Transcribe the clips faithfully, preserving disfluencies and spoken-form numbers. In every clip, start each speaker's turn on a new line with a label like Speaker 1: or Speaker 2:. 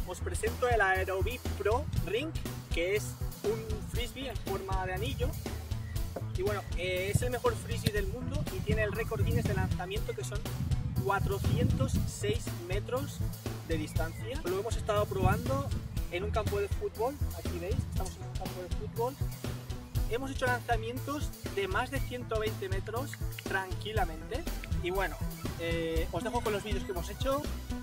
Speaker 1: os presento el Aerobee Pro Ring, que es un frisbee en forma de anillo. Y bueno, eh, es el mejor frisbee del mundo y tiene el récord Guinness de lanzamiento, que son cuatrocientos seis metros de distancia. Lo hemos estado probando en un campo de fútbol. Aquí veis, estamos en un campo de fútbol. Hemos hecho lanzamientos de más de ciento veinte metros tranquilamente. Y bueno, eh, os dejo con los vídeos que hemos hecho.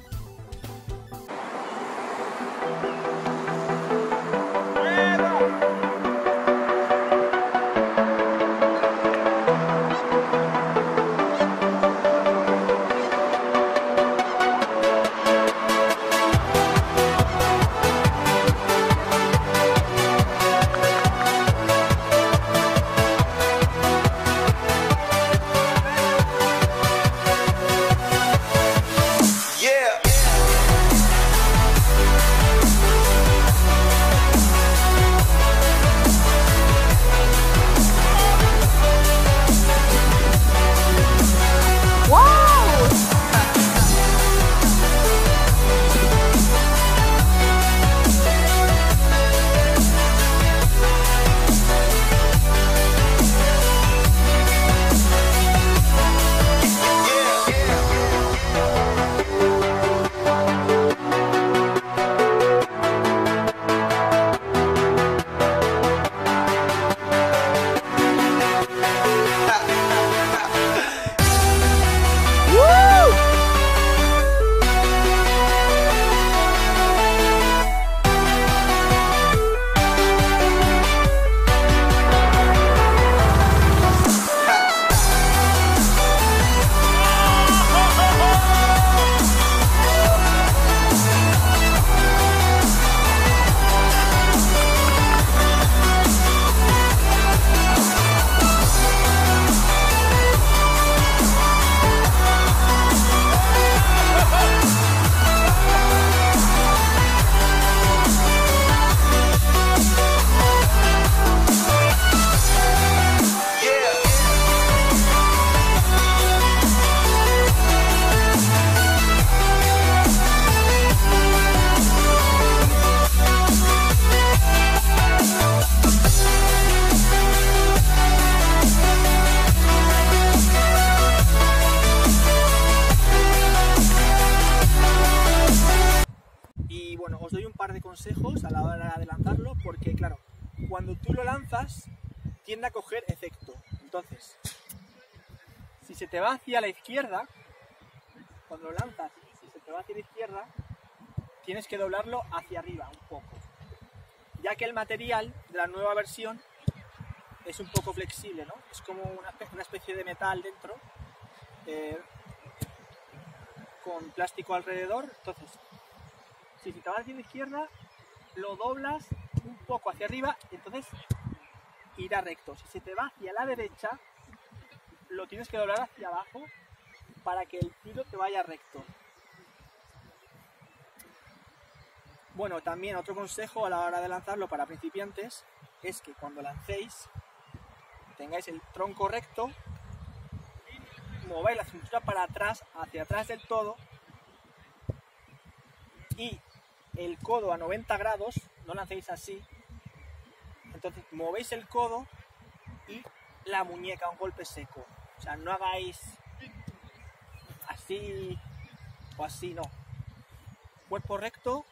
Speaker 1: Os doy un par de consejos a la hora de lanzarlo, porque claro, cuando tú lo lanzas tiende a coger efecto. Entonces, si se te va hacia la izquierda, cuando lo lanzas, si se te va hacia la izquierda, tienes que doblarlo hacia arriba un poco, ya que el material de la nueva versión es un poco flexible, ¿no? Es como una, una especie de metal dentro, eh, con plástico alrededor. Entonces, si te va hacia la izquierda, lo doblas un poco hacia arriba y entonces irá recto. Si se te va hacia la derecha, lo tienes que doblar hacia abajo para que el tiro te vaya recto. Bueno, también otro consejo a la hora de lanzarlo para principiantes es que cuando lancéis tengáis el tronco recto, mováis la cintura para atrás, hacia atrás del todo, y el codo a noventa grados, no lancéis así. Entonces movéis el codo y la muñeca a un golpe seco. O sea, no hagáis así o así, no. Cuerpo recto